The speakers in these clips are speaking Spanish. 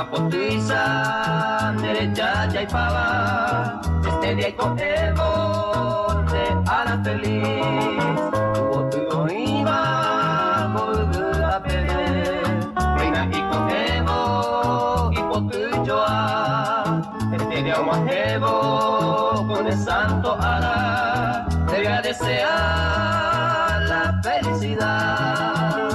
Capotuisa, derecha y pava, este día cogemos de ala feliz. Tu iba por a perder, reina y cogemos y por tu joa. Este día mojemos con el santo ala, te desear la felicidad.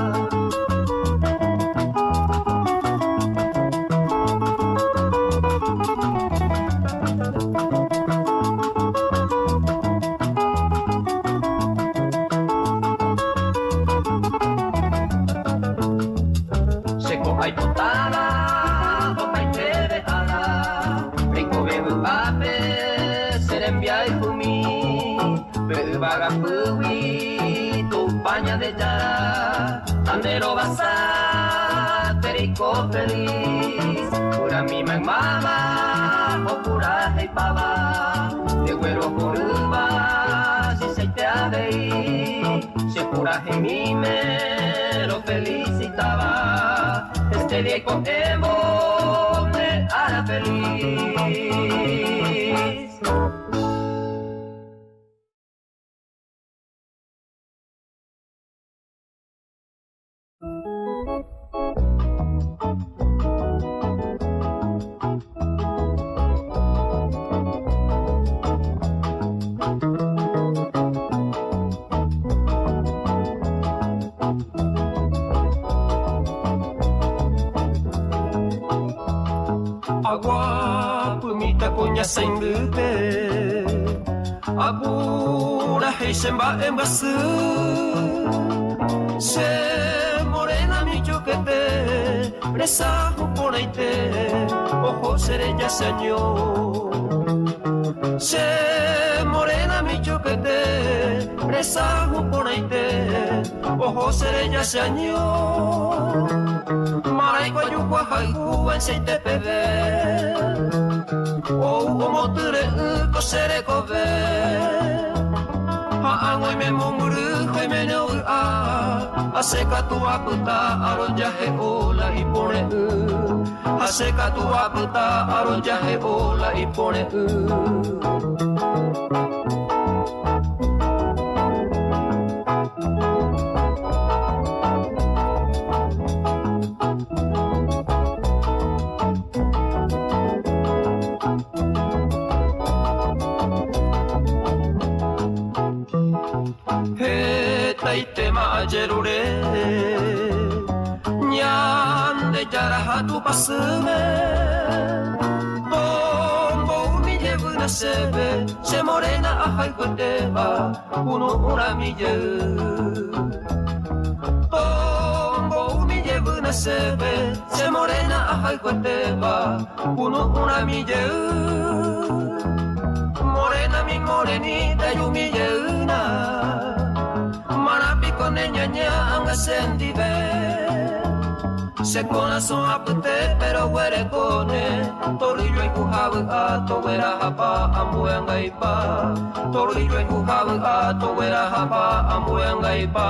Bagapuwi, tu paña de ya, andero basar, perico feliz, pura mi mamá, o pura hey pava, de güero por uva, si se te aveí, si pura hey me lo felicitaba, este día cogemos me hará feliz. Agua pumita kunya sengute Abura heishemba embasu Se morena mi choquete Presa juponaite Ojo serella seño Se morena mi choquete Presa juponaite Ojo serella seño Marai guayuwa haiku enseite pebe O moture ko sere kove Ha angoi me monguru hoi me no a Aseka tu aputa aron jahe ola ipone Aseka tu aputa aron jahe ola ipone Jerure Nyande jaraha tu pasume Tombo mi jevuna sebe Se morena ahai kuteba Uno ura mi je Tombo mi jevuna sebe Se morena ahai kuteba Uno ura mi je Morena mi morenita yu mi jeuna Kone nyanya anga sendive Se kona so apute pero were kone Tori yoi kuhawu a to wera hapa ambu anga ipa Tori yoi kuhawu a to wera hapa ambu anga ipa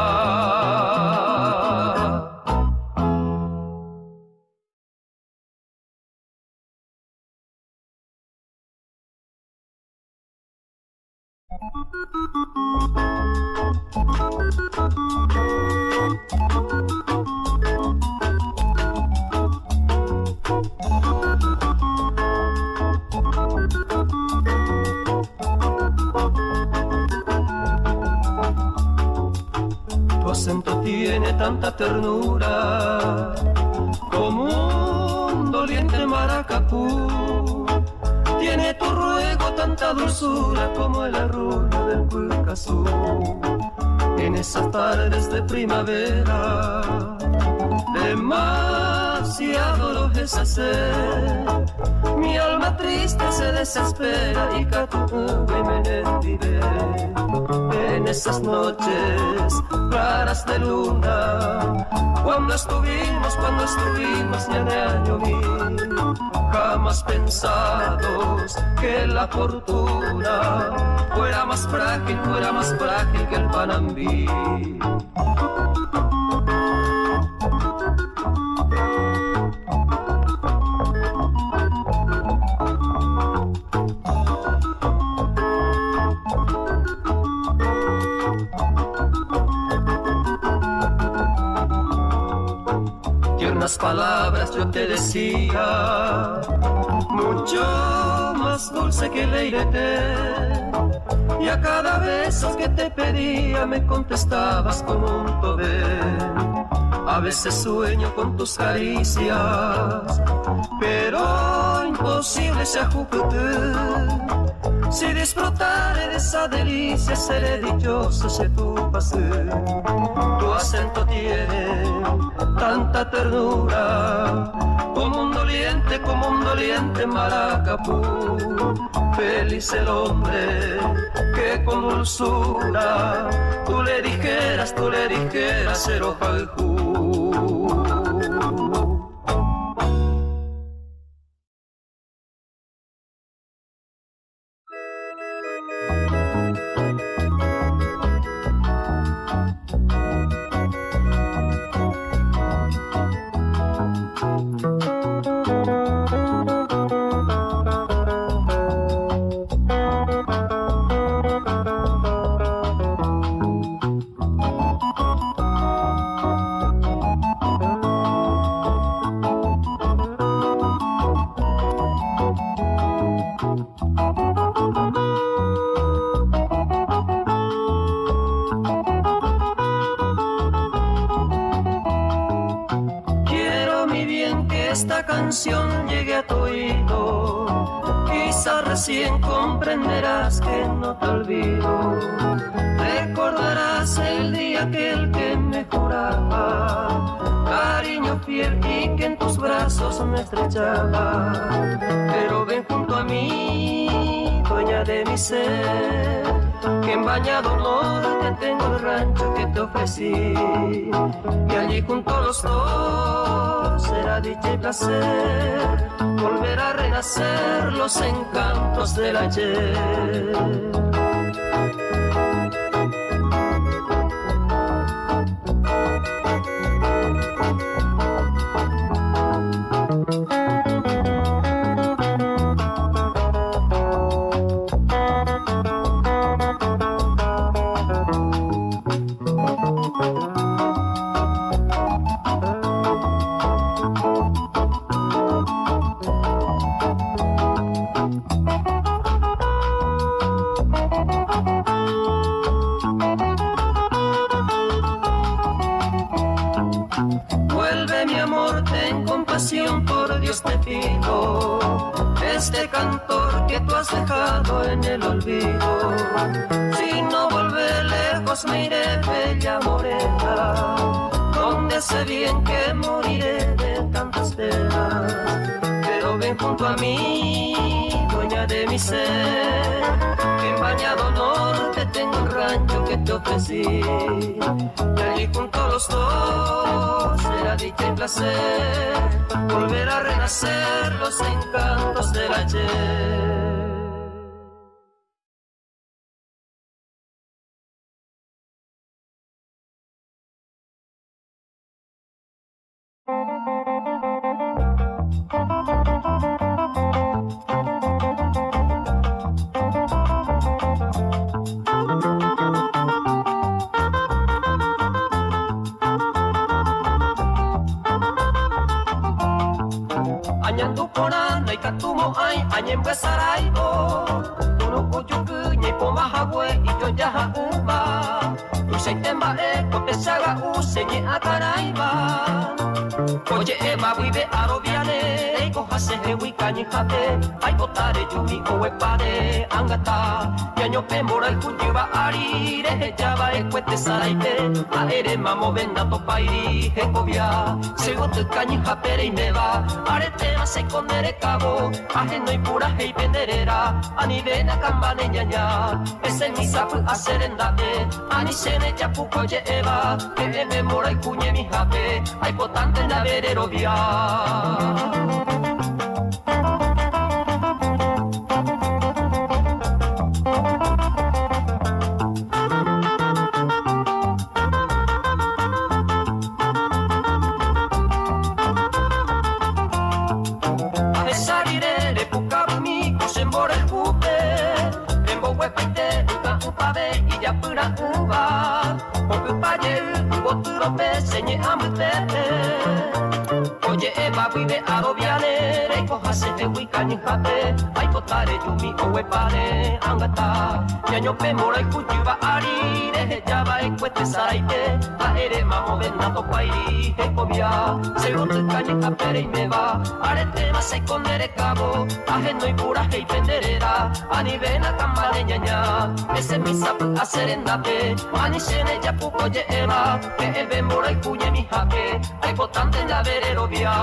Tu acento tiene tanta ternura como un doliente maracapú. Tiene tu ruego tanta dulzura como el arroyo del Pucazú. En esas tardes de primavera, demasiado lo es hacer. Mi alma triste se desespera y catuve me desvive. En esas noches claras de luna, cuando estuvimos ya de año mil, jamás pensados que la fortuna fuera más frágil que el Panambí. unas palabras yo te decía, mucho más dulce que el aire, y a cada beso que te pedía me contestabas como un tobé. A veces sueño con tus caricias, pero imposible se ajuste. Si disfrutaré de esa delicia, seré dichoso si tú pases. Tu acento tiene tanta ternura, como un doliente maracapú. Feliz el hombre que con dulzura tú le dijeras ser ojaljú. Llegue a tu oído, quizá recién comprenderás que no te olvido. Recordarás el día aquel que me juraba cariño fiel y que en tus brazos me estrechaba. Pero ven junto a mí, dueña de mi ser, que en bañado norte tengo el rancho que te ofrecí, y allí junto a los dos será dicha y placer volver a renacer los encantos del ayer. Por Dios te pido, este cantor que tú has dejado en el olvido. Si no vuelve lejos me iré, bella morena, donde sé bien que moriré de tantas penas. Pero ven junto a mí, dueña de mi ser, que en bañado norte tengo el rancho que te ofrecí, y allí junto a los dos será dicha y placer volver a renacer los encantos del ayer. Anyembe saraibo, unuko yuku nyepo mahagwe iyo jaha uma. Usaitemba kote saga usenye ataraiba. Oye ema vive arobiane, eiko hase hewi kanyi hate. Aiko tare yumi owe pare angata. Yanyo pembora ikujiba ari, rehe jaba ekwete saraibe. Aere mamo venda topairi hekobia. Segote kanyi hapere imeba, arete ase konere kabo. Ajeno y pura hei penderera, anivena kambane ñaña. Ese mi sapu aserendate, anisene chapuko ye eva. Que eme mora y cuñe mi jape, hay potante na verero via. Uba, o upaye, o turope, señe amutete. de arobiane, reiko hase e wikani hate, ai potare yumi owe pane, angata, yanyo pe morai kuchiwa ari, rehe java e kwete saraite, aere mamo venato pairi, he kobia, se rotu kani kapere y me va, arete ma se kondere kabo, aje no pura hei penderera, ani vena kambale ñaña, ese mi sapu aserendate, ani shene ya puko ye eva, que ebe morai kuye mi hake, ai potante ya verero via.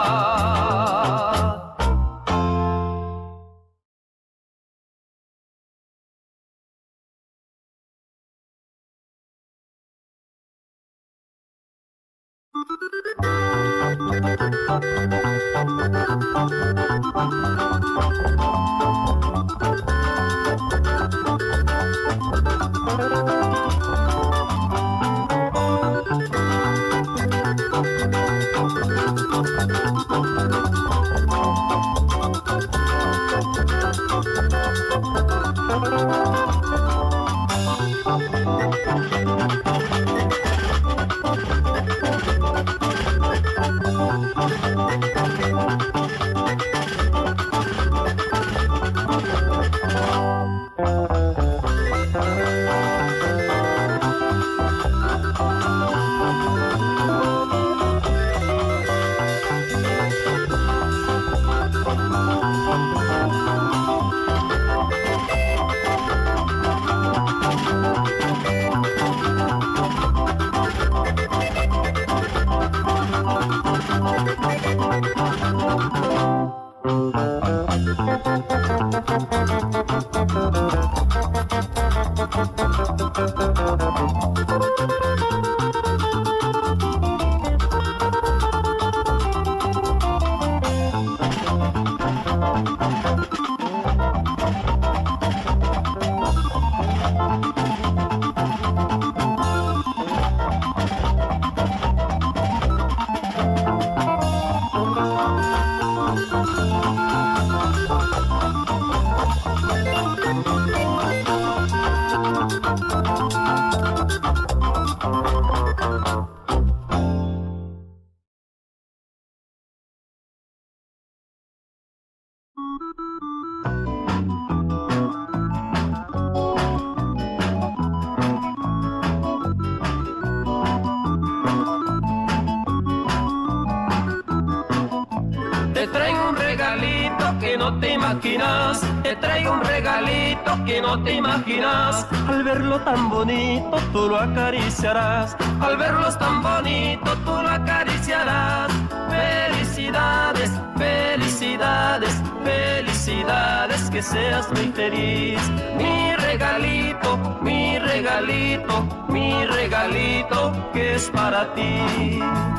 Te traigo un regalito que no te imaginas. Al verlo tan bonito tú lo acariciarás. Al verlo tan bonito tú lo acariciarás. Felicidades, felicidades, felicidades, que seas muy feliz. Mi regalito, mi regalito, mi regalito, que es para ti.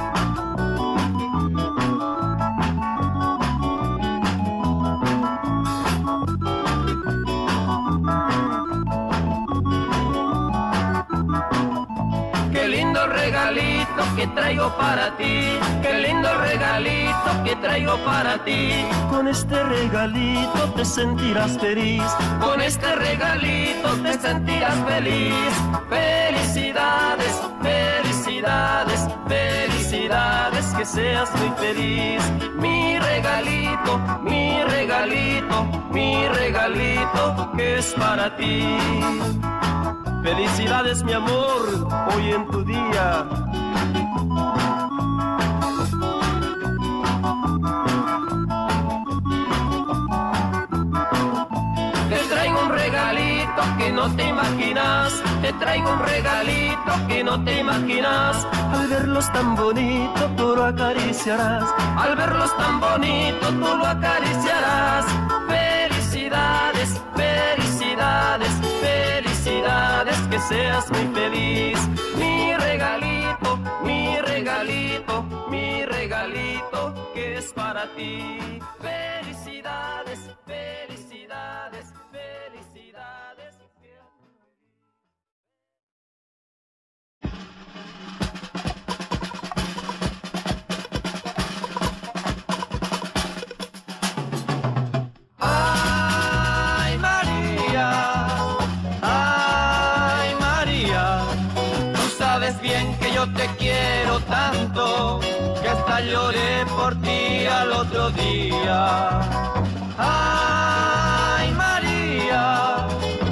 Regalito que traigo para ti, qué lindo regalito que traigo para ti. Con este regalito te sentirás feliz, con este regalito te sentirás feliz. Felicidades, felicidades, felicidades, que seas muy feliz. Mi regalito, mi regalito, mi regalito, que es para ti. Felicidades, mi amor, hoy en tu día. Te traigo un regalito que no te imaginas. Te traigo un regalito que no te imaginas. Al verlos tan bonito tú lo acariciarás. Al verlos tan bonito tú lo acariciarás. Felicidades, felicidades, felicidades, que seas muy feliz. Mi regalito, mi regalito, mi regalito, que es para ti. Felicidades, felicidades, felicidades. Bien que yo te quiero tanto, que hasta lloré por ti al otro día. Ay, María,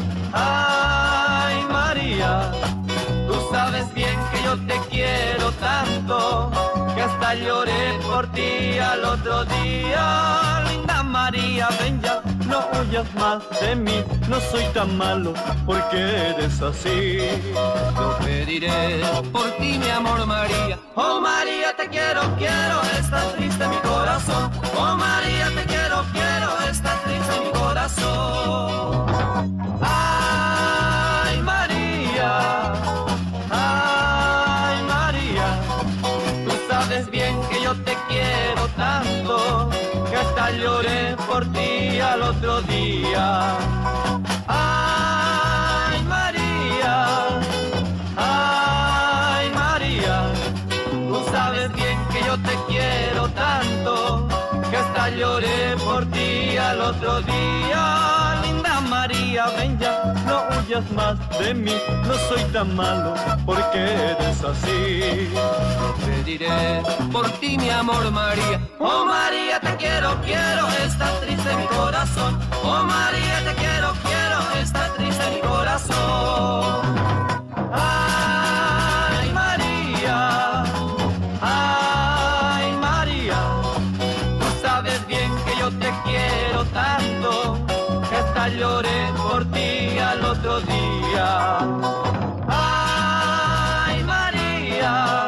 ay, María, tú sabes bien que yo te quiero tanto, que hasta lloré por ti al otro día. Linda María, ven ya, no huyas más de mí, no soy tan malo, porque eres así. Yo pediré por ti, mi amor María. Oh María, te quiero, quiero, está triste mi corazón. Oh María, te quiero, quiero, está triste mi corazón. Ay, María, ay, María, tú sabes bien que yo te quiero tanto, que hasta lloré por ti al otro día. Ay, María, ay, María, tú sabes bien que yo te quiero tanto, que hasta lloré por ti al otro día. Linda María, ven ya, no huyas más de mí, no soy tan malo, porque eres así. Yo pediré por ti, mi amor María. Oh María, te quiero, quiero, está triste mi corazón. Oh María, te quiero, quiero, está triste mi corazón. Ay, María, ay, María, tú sabes bien que yo te quiero tanto, que hasta lloré por ti al otro día. Ay, María,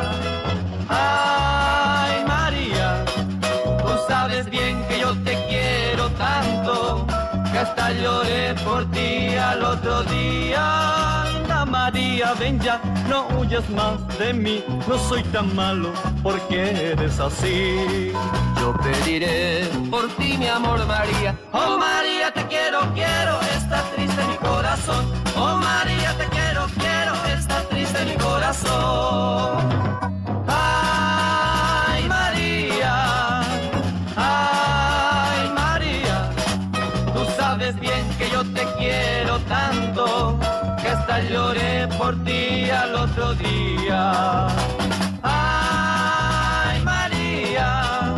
ay, María, tú sabes bien que yo te quiero tanto, que hasta lloré por ti al otro día. Linda María, ven ya, no huyas más de mí, no soy tan malo, porque eres así. Yo pediré por ti, mi amor María. Oh María, te quiero, quiero, está triste mi corazón. Oh María, te quiero, quiero, está triste mi corazón. Ay, María, ay, María, tú sabes bien que yo te quiero tanto, que hasta lloré por ti al otro día. Ay, María,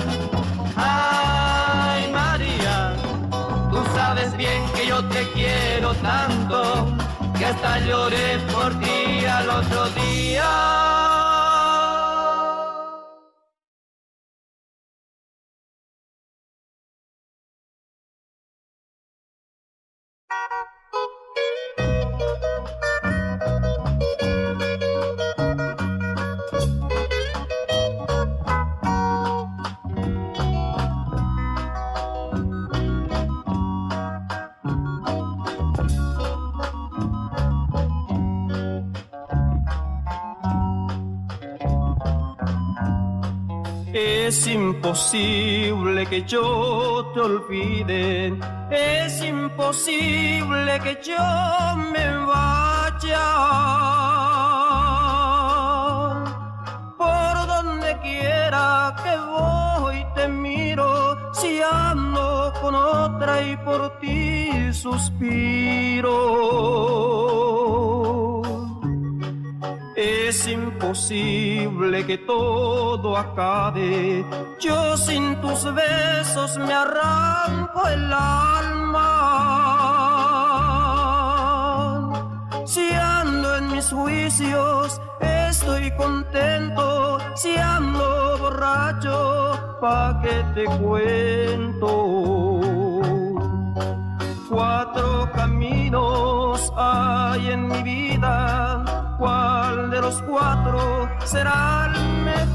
ay, María, tú sabes bien que yo te quiero tanto, que hasta lloré por ti al otro día. Es imposible que yo te olvide, es imposible que yo me vaya. Por donde quiera que voy te miro, si ando con otra y por ti suspiro. Es imposible que todo acabe, yo sin tus besos me arranco el alma. Si ando en mis juicios estoy contento, si ando borracho, ¿pa' qué te cuento? 4 caminos hay en mi vida, ¿cuál de los 4 será el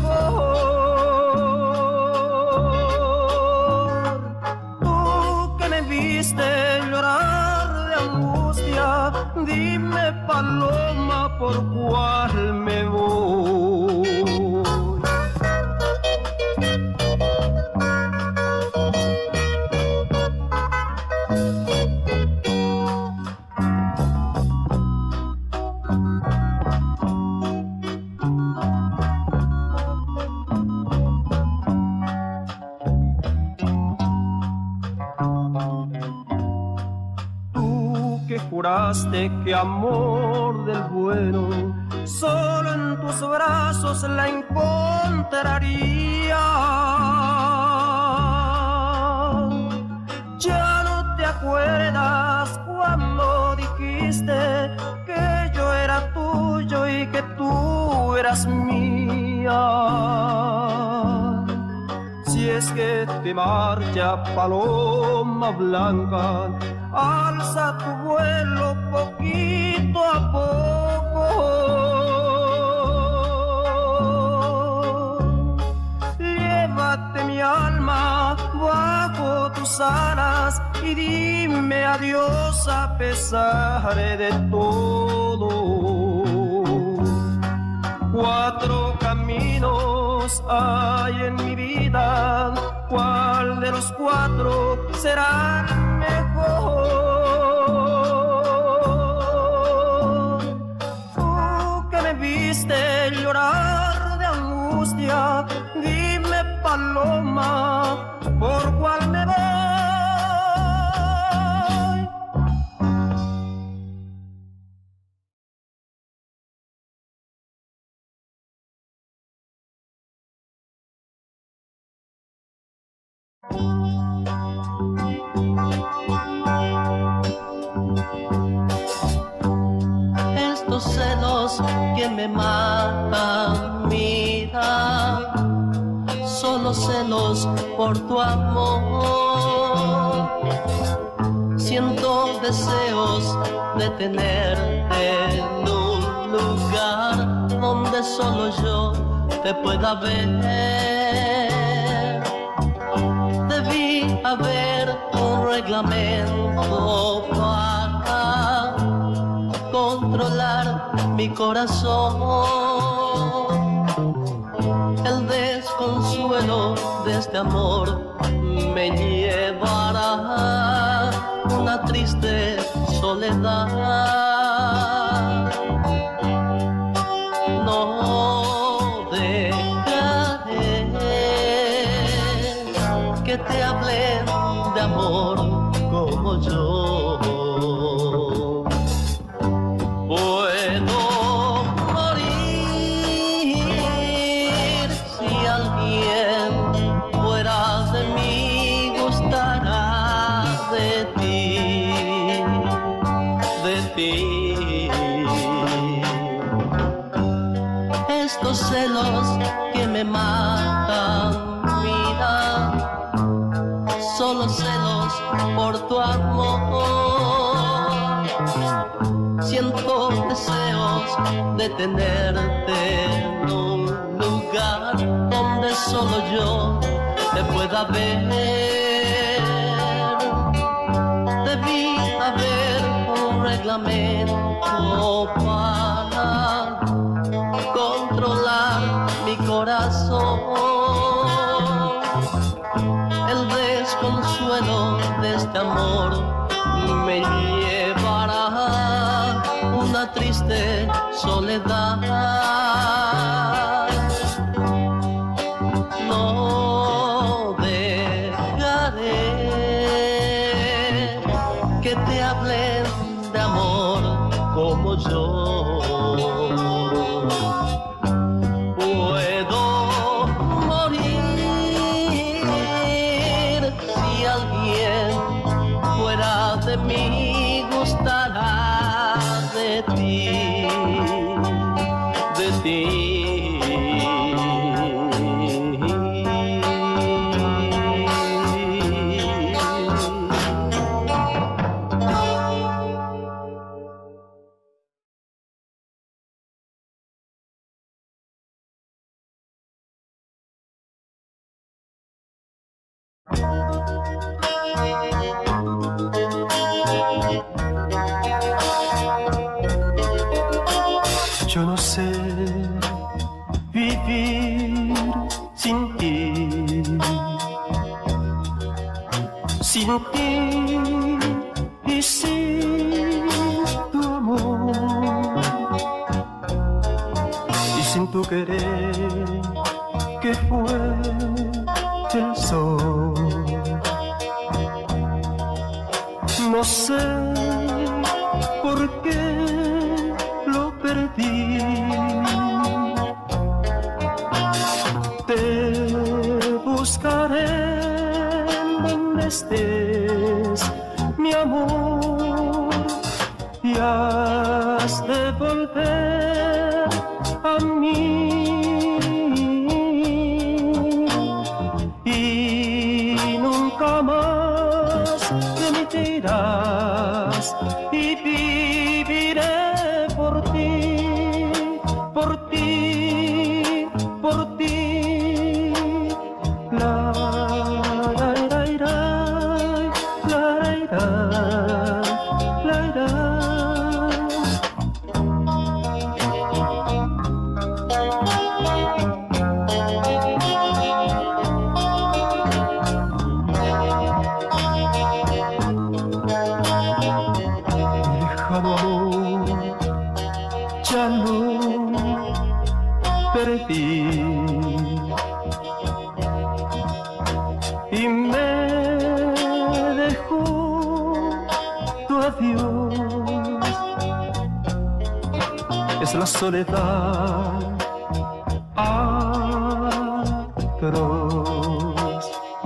mejor? Tú que me viste llorar de angustia, dime, paloma, ¿por cuál me voy? Juraste que amor del bueno solo en tus brazos la encontraría. acuerdas cuando dijiste que yo era tuyo y que tú eras mía? Si es que te marcha, paloma blanca, alza tu vuelo poquito a poco. Llévate mi alma bajo tus alas y dime adiós a pesar de todo. 4 caminos hay en mi vida, ¿cuál de los 4 será el mejor? Tú que me viste llorar de angustia, dime paloma, ¿por cuál me voy? Estos celos que me matan, mira, solo celos por tu amor. Siento deseos de tenerte en un lugar donde solo yo te pueda ver. Debí haber un reglamento para controlar mi corazón. El desconsuelo de este amor me llevará a una triste soledad. No dejaré que te hablen de amor como yo. Puedo morir si alguien fuera de mí gustará de ti, de ti. Estos celos que me matan, mira, solo celos por tu amor. Siento deseos de tenerte en un lugar donde solo yo te pueda ver. Debí haber un reglamento para controlar mi corazón. El desconsuelo de este amor me llevará a una triste soledad. No dejaré que te hablen de amor como yo. Puedo morir si alguien fuera de mí gustará de ti, de ti. Yo no sé vivir sin ti, sin ti y sin tu amor, y sin tu querer que fue el sol. No sé por qué lo perdí. Te buscaré en donde estés, mi mi amor, y has de volver a mí, y nunca más de mí te irás, y viviré por ti, por ti, por ti. La la la la la la. Lejano amor, ya no perdí, y me dejó tu adiós. Es la soledad atroz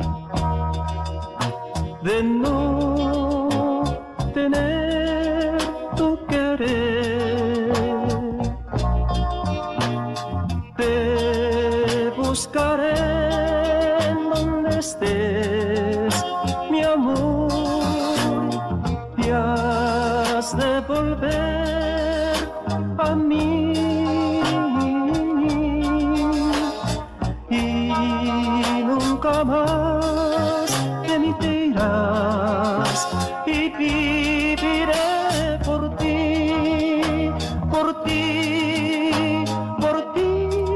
de no tener tu querer. Te buscaré en donde estés, mi amor, y has de volver a mí, y nunca más de mí te irás, y viviré por ti, por ti, por ti.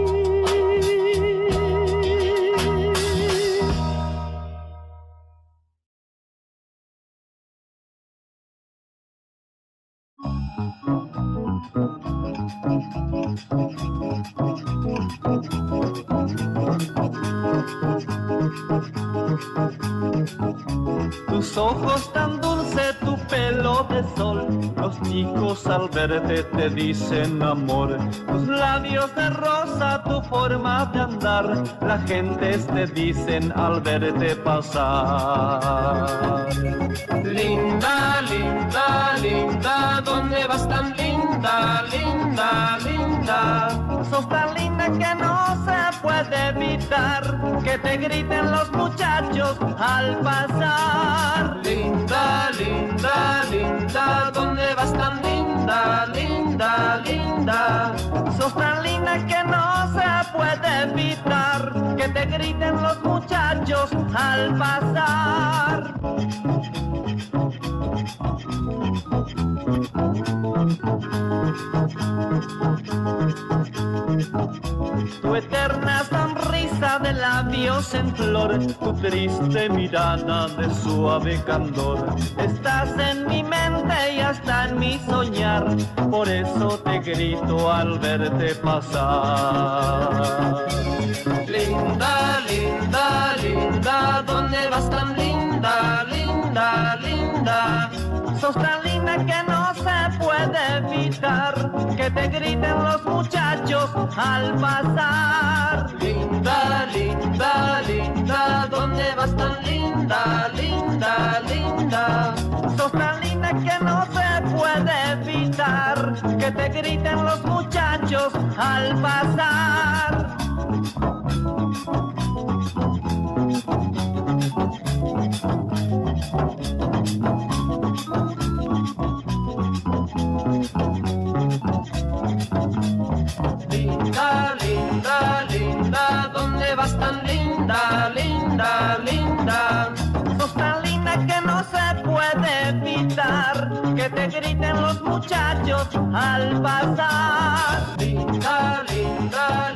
Tus ojos tan dulces, tu pelo de sol, los chicos al verte te dicen amor. Tus labios de rosa, tu forma de andar, la gente te dicen al verte pasar. Linda, linda, linda, ¿dónde vas tan linda, linda, linda? Sos tan linda que no se puede evitar que te griten los muchachos al pasar. Linda, linda, linda, ¿dónde vas tan linda, linda, linda? Sos tan linda que no se puede evitar que te griten los muchachos al pasar. Tu eterna sonrisa de labios en flor, tu triste mirada de suave candor, estás en mi mente y hasta en mi soñar, por eso te grito al verte pasar. Linda, linda, linda, ¿dónde vas tan linda, linda, linda? Sos tan linda que no se puede evitar que te griten los muchachos al pasar. Linda, linda, linda, ¿dónde vas tan linda, linda, linda? Sos tan linda que no se puede evitar que te griten los muchachos al pasar. Linda, linda, linda, ¿dónde vas tan linda, linda, linda? Sos tan linda que no se puede evitar que te griten los muchachos al pasar. Linda, linda,